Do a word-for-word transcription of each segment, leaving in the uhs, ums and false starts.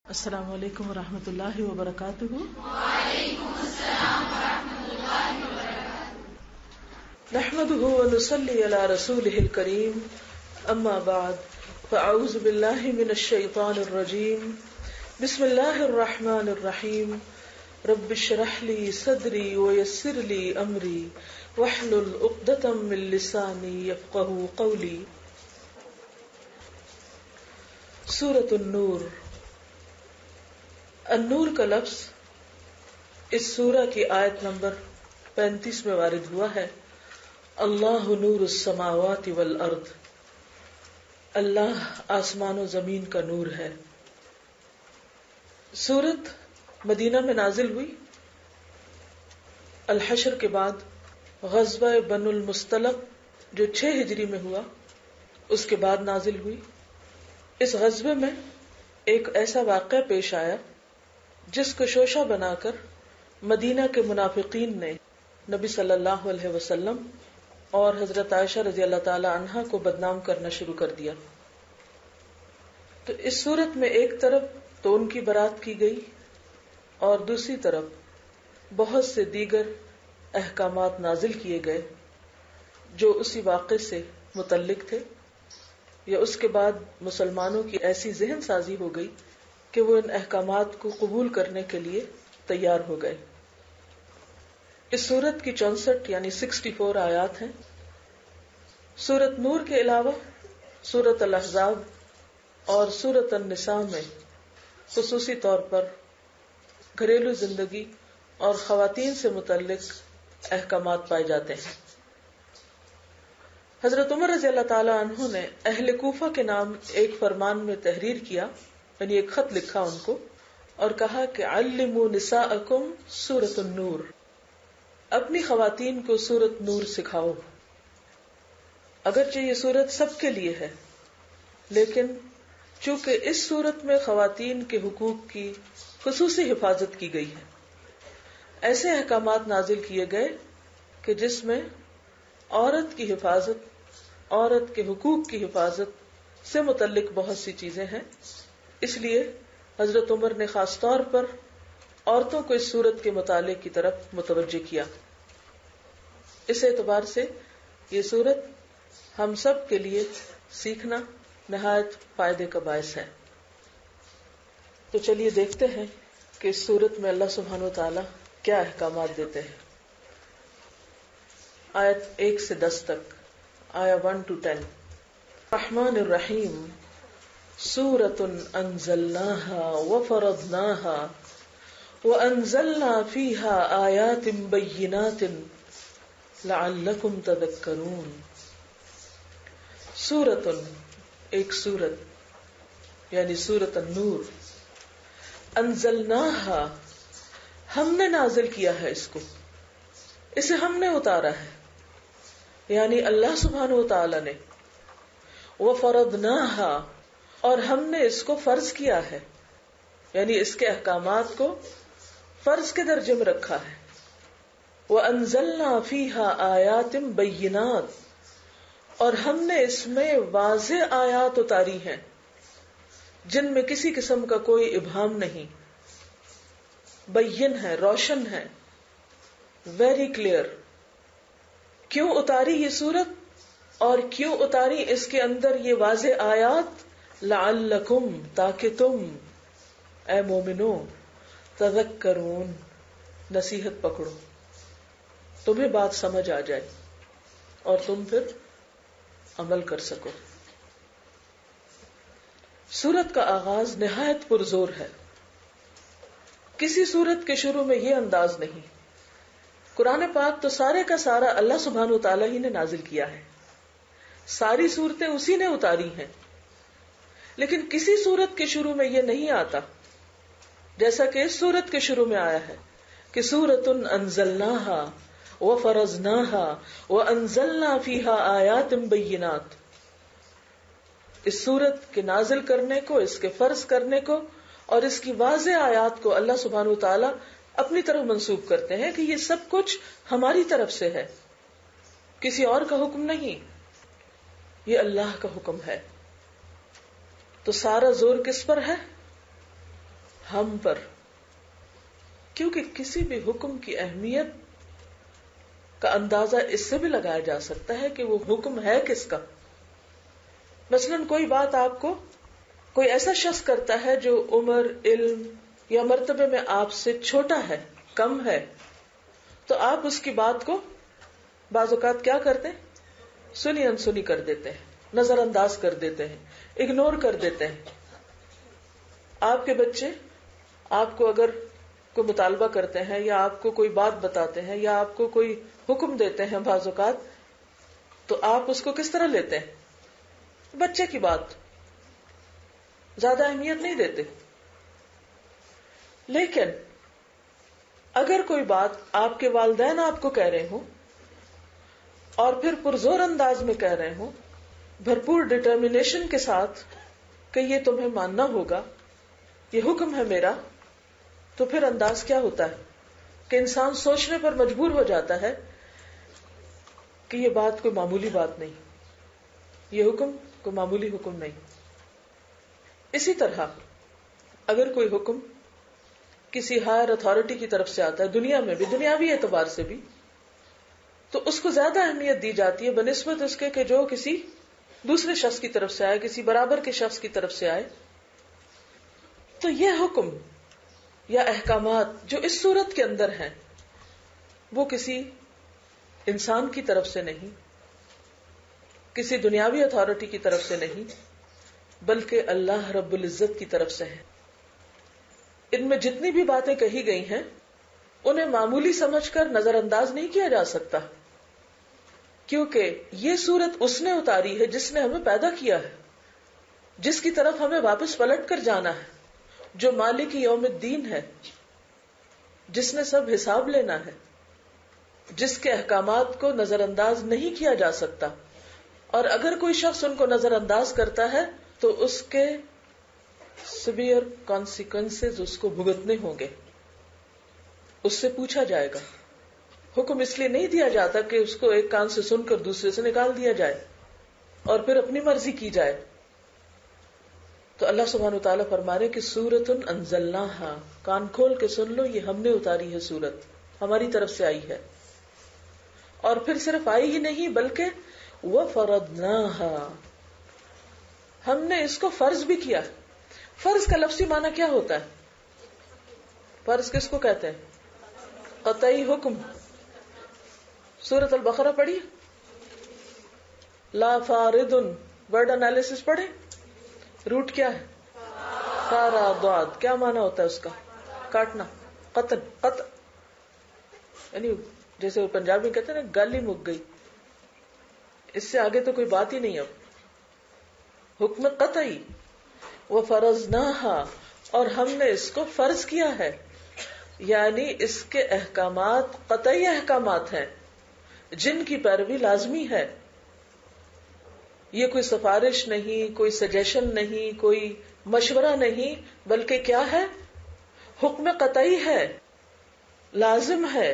السلام علیکم ورحمۃ اللہ وبرکاتہ۔ وعلیکم السلام ورحمۃ اللہ وبرکاتہ۔ نحمده ونصلي على رسوله الكريم، اما بعد فاعوذ باللہ من الشیطان الرجیم، بسم اللہ الرحمن الرحیم، رب اشرح لي صدری ويسر لي امری واحلل عقدۃ من لسانی یفقهوا قولی۔ سورۃ النور۔ النور کا لفظ اس سورہ کی آیت نمبر پینتیس میں وارد ہوا ہے۔ اللہ نور السماوات والارض، اللہ آسمان و زمین کا نور ہے۔ سورت مدینہ میں نازل ہوئی، الحشر کے بعد غزوہ بنو المصطلق جو چھ ہجری میں ہوا اس کے بعد نازل ہوئی۔ اس غزوے میں ایک ایسا واقعہ پیش آیا جس کو شوشہ بنا کر مدینہ کے منافقین نے نبی صلی اللہ علیہ وسلم اور حضرت عائشہ رضی اللہ تعالی عنہا کو بدنام کرنا شروع کر دیا۔ تو اس صورت میں ایک طرف تو ان کی برات کی گئی اور دوسری طرف بہت سے دیگر احکامات نازل کیے گئے جو اسی واقعے سے متعلق تھے، یا اس کے بعد مسلمانوں کی ایسی ذہن سازی ہو گئی کہ وہ ان احکامات کو قبول کرنے کے لیے تیار ہو گئے۔ اس سورت کی چونسٹھ یعنی سکسٹی فور آیات ہیں۔ سورت نور کے علاوہ سورت الاحزاب اور سورت النساء میں خصوصی طور پر گھریلو زندگی اور خواتین سے متعلق احکامات پائے جاتے ہیں۔ حضرت عمر رضی اللہ تعالی عنہ نے اہل کوفہ کے نام ایک فرمان میں تحریر کیا، یعنی ایک خط لکھا ان کو اور کہا کہ علموا نساءکم سورۃ النور، اپنی خواتین کو سورۃ نور سکھاؤ۔ اگرچہ یہ سورت سب کے لیے ہے، لیکن چونکہ اس سورت میں خواتین کے حقوق کی خصوصی حفاظت کی گئی ہے، ایسے احکامات نازل کیے گئے کہ جس میں عورت کی حفاظت، عورت کے حقوق کی حفاظت سے متعلق بہت سی چیزیں ہیں۔ اس لیے حضرت عمر نے خاص طور پر عورتوں کو اس صورت کے مطالعے کی طرف متوجہ کیا۔ اس اعتبار سے یہ صورت ہم سب کے لیے سیکھنا نہایت فائدے کا باعث ہے۔ تو چلیے دیکھتے ہیں کہ اس صورت میں اللہ سبحانہ و تعالی کیا احکامات دیتے ہیں۔ آیت ایک سے دس تک، آیا ون ٹو ٹین۔ الرحمن الرحیم، سورۃ انزلناها وفرضناها وانزلنا فیها آیات بینات لعلکم تذکرون۔ سورۃ، ایک سورت یعنی سورۃ النور، انزلناها، ہم نے نازل کیا ہے اس کو، اسے ہم نے اتارا ہے، یعنی اللہ سبحانہ و تعالی نے، وفرضناها، اور ہم نے اس کو فرض کیا ہے، یعنی اس کے احکامات کو فرض کے درجے میں رکھا ہے۔ وَأَنزَلْنَا فِيهَا آيَاتٍ بَيِّنَاتٍ، اور ہم نے اس میں واضح آیات اتاری ہیں جن میں کسی قسم کا کوئی ابہام نہیں، بین ہے، روشن ہے، ویری کلیئر۔ کیوں اتاری یہ سورت اور کیوں اتاری اس کے اندر یہ واضح آیات؟ لعلکم، تاکہ تم اے مومنو تذکرون، نصیحت پکڑو، تمہیں بات سمجھ آ جائے اور تم پھر عمل کر سکو۔ سورت کا آغاز نہایت پرزور ہے۔ کسی سورت کے شروع میں یہ انداز نہیں۔ قرآن پاک تو سارے کا سارا اللہ سبحانہ وتعالی ہی نے نازل کیا ہے، ساری صورتیں اسی نے اتاری ہیں، لیکن کسی سورت کے شروع میں یہ نہیں آتا جیسا کہ اس سورت کے شروع میں آیا ہے کہ سورۃ انزلناها وفرضناها وانزلنا فیها آیات بینات۔ اس سورت کے نازل کرنے کو، اس کے فرض کرنے کو اور اس کی واضح آیات کو اللہ سبحانہ وتعالی اپنی طرف منسوب کرتے ہیں کہ یہ سب کچھ ہماری طرف سے ہے، کسی اور کا حکم نہیں، یہ اللہ کا حکم ہے۔ تو سارا زور کس پر ہے؟ ہم پر، کیونکہ کسی بھی حکم کی اہمیت کا اندازہ اس سے بھی لگایا جا سکتا ہے کہ وہ حکم ہے کس کا. مثلاً کوئی بات آپ کو کوئی ایسا شخص کرتا ہے جو عمر، علم یا مرتبے میں آپ سے چھوٹا ہے، کم ہے، تو آپ اس کی بات کو بعض اوقات کیا کرتے ہیں؟ سنی انسنی کر دیتے ہیں، نظر انداز کر دیتے ہیں، اگنور کر دیتے ہیں. آپ کے بچے آپ کو اگر کوئی مطالبہ کرتے ہیں یا آپ کو کوئی بات بتاتے ہیں یا آپ کو کوئی حکم دیتے ہیں بعض اوقات، تو آپ اس کو کس طرح لیتے ہیں؟ بچے کی بات، زیادہ اہمیت نہیں دیتے. لیکن اگر کوئی بات آپ کے والدین آپ کو کہہ رہے ہوں اور پھر پرزور انداز میں کہہ رہے ہوں، بھرپور ڈٹرمنیشن کے ساتھ کہ یہ تمہیں ماننا ہوگا، یہ حکم ہے میرا، تو پھر انداز کیا ہوتا ہے کہ انسان سوچنے پر مجبور ہو جاتا ہے کہ یہ بات کوئی معمولی بات نہیں، یہ حکم کوئی معمولی حکم نہیں. اسی طرح اگر کوئی حکم کسی ہائر اتھارٹی کی طرف سے آتا ہے، دنیا میں بھی، دنیاوی اعتبار سے بھی، تو اس کو زیادہ اہمیت دی جاتی ہے بنسبت اس کے کہ جو کسی دوسرے شخص کی طرف سے آئے، کسی برابر کے شخص کی طرف سے آئے. تو یہ حکم یا احکامات جو اس صورت کے اندر ہیں وہ کسی انسان کی طرف سے نہیں، کسی دنیاوی اتھارٹی کی طرف سے نہیں، بلکہ اللہ رب العزت کی طرف سے ہے. ان میں جتنی بھی باتیں کہی گئی ہیں انہیں معمولی سمجھ کر نظر انداز نہیں کیا جا سکتا، کیونکہ یہ صورت اس نے اتاری ہے جس نے ہمیں پیدا کیا ہے، جس کی طرف ہمیں واپس پلٹ کر جانا ہے، جو مالک یوم الدین ہے، جس نے سب حساب لینا ہے، جس کے احکامات کو نظر انداز نہیں کیا جا سکتا. اور اگر کوئی شخص ان کو نظر انداز کرتا ہے تو اس کے سیویئر کانسیکوینسز اس کو بھگتنے ہوں گے، اس سے پوچھا جائے گا. حکم اس لیے نہیں دیا جاتا کہ اس کو ایک کان سے سن کر دوسرے سے نکال دیا جائے اور پھر اپنی مرضی کی جائے. تو اللہ سبحانہ وتعالیٰ فرما رہے کہ سورۃ انزلناہا، کان کھول کے سن لو، یہ ہم نے اتاری ہے، سورت ہماری طرف سے آئی ہے. اور پھر صرف آئی ہی نہیں بلکہ وَفَرَضْنَاهَا، ہم نے اس کو فرض بھی کیا. فرض کا لفظی معنی کیا ہوتا ہے؟ فرض کس کو کہتے ہیں؟ قطعی حکم. سورۃ البقرہ پڑھی، لا فارض، ورڈ انالیسس پڑھے، روٹ کیا ہے؟ فارا ضاد، کیا معنی ہوتا ہے اس کا؟ کاٹنا، قطع، قطع، یعنی جیسے وہ پنجابی میں کہتے ہیں نا گالی مک گئی، اس سے آگے تو کوئی بات ہی نہیں. اب حکم قطعی. وَفَرَضْنَاهَا، اور ہم نے اس کو فرض کیا ہے، یعنی اس کے احکامات قطعی احکامات ہیں جن کی پیروی لازمی ہے. یہ کوئی سفارش نہیں، کوئی سجیشن نہیں، کوئی مشورہ نہیں، بلکہ کیا ہے؟ حکم قطعی ہے، لازم ہے.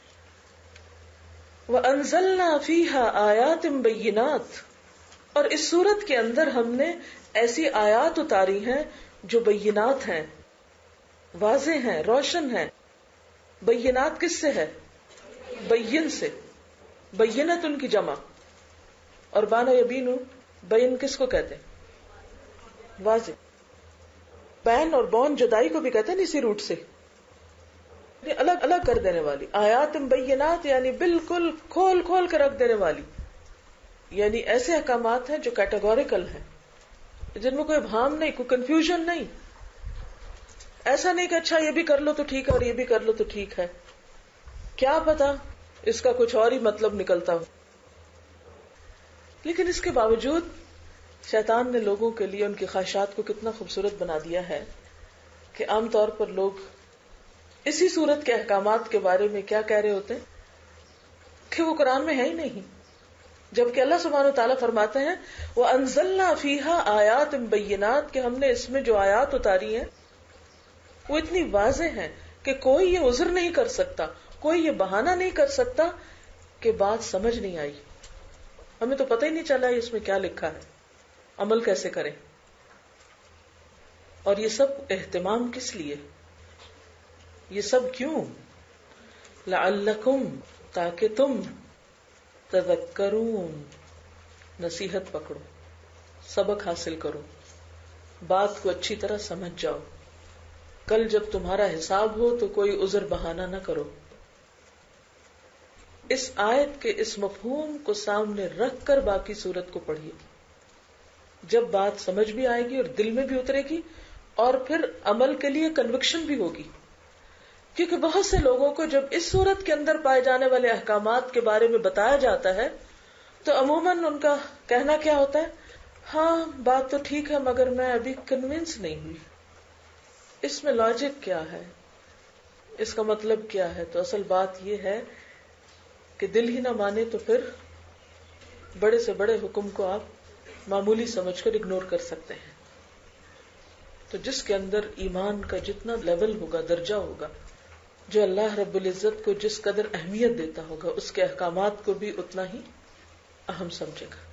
وَأَنزَلْنَا فِيهَا آيَاتٍ بَيِّنَاتٍ، اور اس صورت کے اندر ہم نے ایسی آیات اتاری ہیں جو بینات ہیں، واضح ہیں، روشن ہیں. بینات کس سے ہے؟ بین سے. بینت ان کی جمع. اور بانا یبینو، بین کس کو کہتے ہیں؟ واضح. بین اور بون جدائی کو بھی کہتے ہیں اسی روٹ سے، الگ الگ کر دینے والی. آیات بینات یعنی بالکل کھول کھول کر رکھ دینے والی، یعنی ایسے احکامات ہیں جو کیٹیگوریکل ہیں، جن میں کوئی ابہام نہیں، کوئی کنفیوژن نہیں. ایسا نہیں کہ اچھا یہ بھی کر لو تو ٹھیک ہے اور یہ بھی کر لو تو ٹھیک ہے، کیا پتا اس کا کچھ اور ہی مطلب نکلتا ہو. لیکن اس کے باوجود شیطان نے لوگوں کے لیے ان کی خواہشات کو کتنا خوبصورت بنا دیا ہے کہ عام طور پر لوگ اسی صورت کے احکامات کے بارے میں کیا کہہ رہے ہوتے ہیں کہ وہ قرآن میں ہے ہی نہیں، جبکہ اللہ سبحانہ وتعالیٰ فرماتے ہیں وَأَنزَلْنَا فِيهَا آيَاتٍ بَيِّنَاتٍ، کہ ہم نے اس میں جو آیات اتاری ہیں وہ اتنی واضح ہیں کہ کوئی یہ عذر نہیں کر سکتا، کوئی یہ بہانہ نہیں کر سکتا کہ بات سمجھ نہیں آئی، ہمیں تو پتہ ہی نہیں چلا اس میں کیا لکھا ہے، عمل کیسے کریں. اور یہ سب اہتمام کس لیے؟ یہ سب کیوں؟ لعلکم، تاکہ تم تذکرون، نصیحت پکڑو، سبق حاصل کرو، بات کو اچھی طرح سمجھ جاؤ، کل جب تمہارا حساب ہو تو کوئی عذر بہانہ نہ کرو۔ اس آیت کے اس مفہوم کو سامنے رکھ کر باقی سورت کو پڑھیے، جب بات سمجھ بھی آئے گی اور دل میں بھی اترے گی اور پھر عمل کے لیے کنوکشن بھی ہوگی۔ کیونکہ بہت سے لوگوں کو جب اس سورت کے اندر پائے جانے والے احکامات کے بارے میں بتایا جاتا ہے تو عموماً ان کا کہنا کیا ہوتا ہے؟ ہاں بات تو ٹھیک ہے مگر میں ابھی کنونس نہیں ہوئی، اس میں لاجک کیا ہے، اس کا مطلب کیا ہے؟ تو اصل بات یہ ہے کہ دل ہی نہ مانے تو پھر بڑے سے بڑے حکم کو آپ معمولی سمجھ کر اگنور کر سکتے ہیں۔ تو جس کے اندر ایمان کا جتنا لیول ہوگا، درجہ ہوگا، جو اللہ رب العزت کو جس قدر اہمیت دیتا ہوگا، اس کے احکامات کو بھی اتنا ہی اہم سمجھے گا۔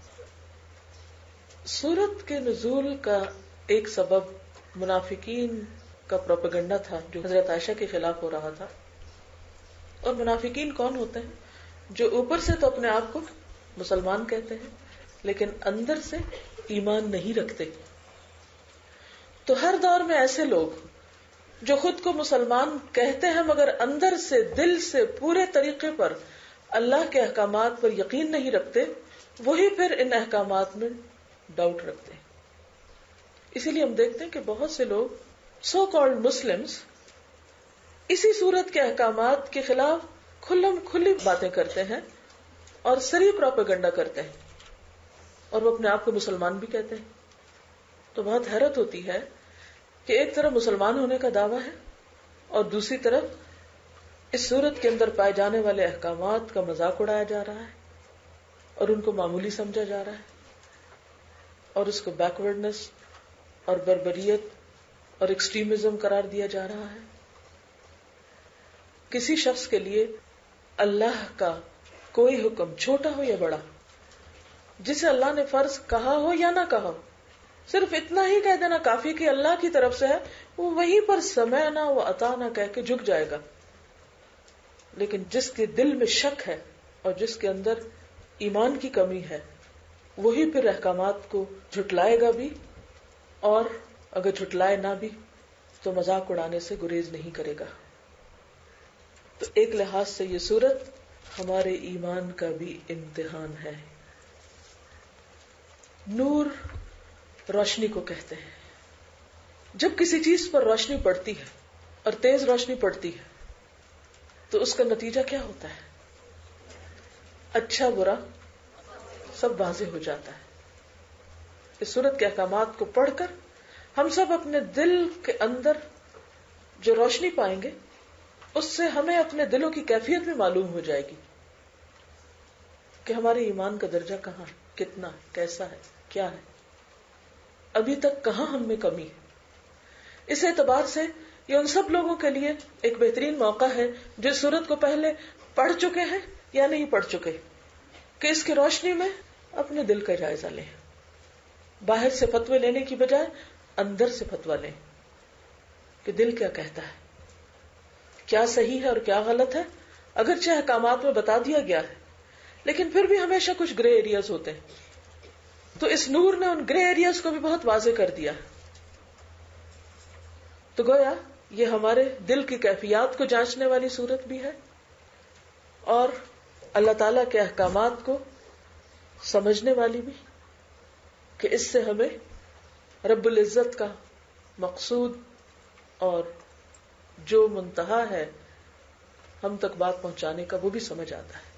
سورت کے نزول کا ایک سبب منافقین کا پروپیگنڈا تھا جو حضرت عائشہ کے خلاف ہو رہا تھا۔ اور منافقین کون ہوتے ہیں؟ جو اوپر سے تو اپنے آپ کو مسلمان کہتے ہیں لیکن اندر سے ایمان نہیں رکھتے۔ تو ہر دور میں ایسے لوگ جو خود کو مسلمان کہتے ہیں مگر اندر سے، دل سے پورے طریقے پر اللہ کے احکامات پر یقین نہیں رکھتے، وہی پھر ان احکامات میں ڈاؤٹ رکھتے ہیں۔ اسی لیے ہم دیکھتے ہیں کہ بہت سے لوگ سو کالڈ مسلمز اسی صورت کے احکامات کے خلاف کھلم کھلی باتیں کرتے ہیں اور سری پروپیگنڈا کرتے ہیں، اور وہ اپنے آپ کو مسلمان بھی کہتے ہیں۔ تو بہت حیرت ہوتی ہے کہ ایک طرف مسلمان ہونے کا دعویٰ ہے اور دوسری طرف اس صورت کے اندر پائے جانے والے احکامات کا مذاق اڑایا جا رہا ہے اور ان کو معمولی سمجھا جا رہا ہے اور اس کو بیکورڈنس اور بربریت اور ایکسٹریمزم قرار دیا جا رہا ہے۔ کسی شخص کے لیے اللہ کا کوئی حکم چھوٹا ہو یا بڑا، جسے اللہ نے فرض کہا ہو یا نہ کہا ہو، صرف اتنا ہی کہہ دینا کافی کہ اللہ کی طرف سے ہے، وہ وہیں پر سمعنا و اطعنا کہہ کے جھک جائے گا۔ لیکن جس کے دل میں شک ہے اور جس کے اندر ایمان کی کمی ہے، وہی پھر احکامات کو جھٹلائے گا بھی، اور اگر جھٹلائے نہ بھی تو مذاق اڑانے سے گریز نہیں کرے گا۔ تو ایک لحاظ سے یہ سورت ہمارے ایمان کا بھی امتحان ہے۔ نور روشنی کو کہتے ہیں۔ جب کسی چیز پر روشنی پڑتی ہے اور تیز روشنی پڑتی ہے تو اس کا نتیجہ کیا ہوتا ہے؟ اچھا برا سب واضح ہو جاتا ہے۔ اس سورت کے احکامات کو پڑھ کر ہم سب اپنے دل کے اندر جو روشنی پائیں گے اس سے ہمیں اپنے دلوں کی کیفیت بھی معلوم ہو جائے گی کہ ہمارے ایمان کا درجہ کہاں، کتنا، کیسا ہے، کیا ہے، ابھی تک کہاں ہم میں کمی ہے۔ اس اعتبار سے یہ ان سب لوگوں کے لیے ایک بہترین موقع ہے جو اس سورت کو پہلے پڑھ چکے ہیں یا نہیں پڑھ چکے، کہ اس کی روشنی میں اپنے دل کا جائزہ لیں، باہر سے فتوے لینے کی بجائے اندر سے فتویٰ لیں کہ دل کیا کہتا ہے، کیا صحیح ہے اور کیا غلط ہے۔ اگرچہ احکامات میں بتا دیا گیا ہے لیکن پھر بھی ہمیشہ کچھ گرے ایریاز ہوتے ہیں، تو اس نور نے ان گرے ایریاز کو بھی بہت واضح کر دیا۔ تو گویا یہ ہمارے دل کی کیفیات کو جانچنے والی صورت بھی ہے اور اللہ تعالی کے احکامات کو سمجھنے والی بھی، کہ اس سے ہمیں رب العزت کا مقصود اور جو منتہا ہے ہم تک بات پہنچانے کا وہ بھی سمجھ آتا ہے۔